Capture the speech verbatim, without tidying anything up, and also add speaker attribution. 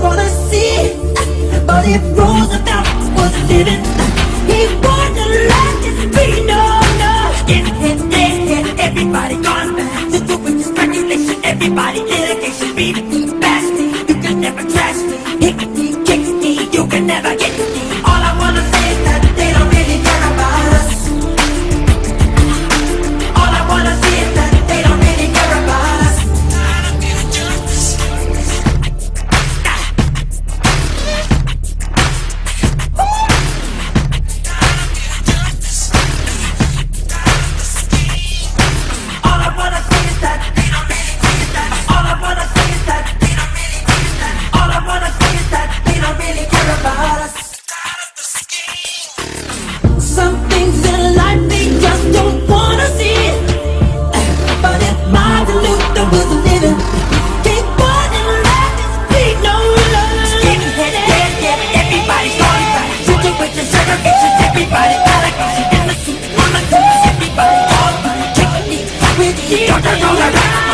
Speaker 1: wanna see. But if Roosevelt was living, he wouldn't let this be. No, no. Skinhead, deadhead, everybody gone back. Situation, speculation, everybody litigation. Beat me, bash me, you can never trash me. Hit me, kick me, you can never get me. All I wanna say is that they don't really care about us. All I wanna say is that they don't really care about us. All I wanna say is that they don't really care about us. All I wanna say is that they don't really care about us. All I wanna say is that they don't really care about us. Some things in life they just don't wanna see. But if Martin Luther was living, he wouldn't let this be. No love. Skinhead, deadhead, everybody's gone back. Situation, segregation, everybody allegation. In the suit, on the suit, everybody all right. Kick me, with me, don't turn around.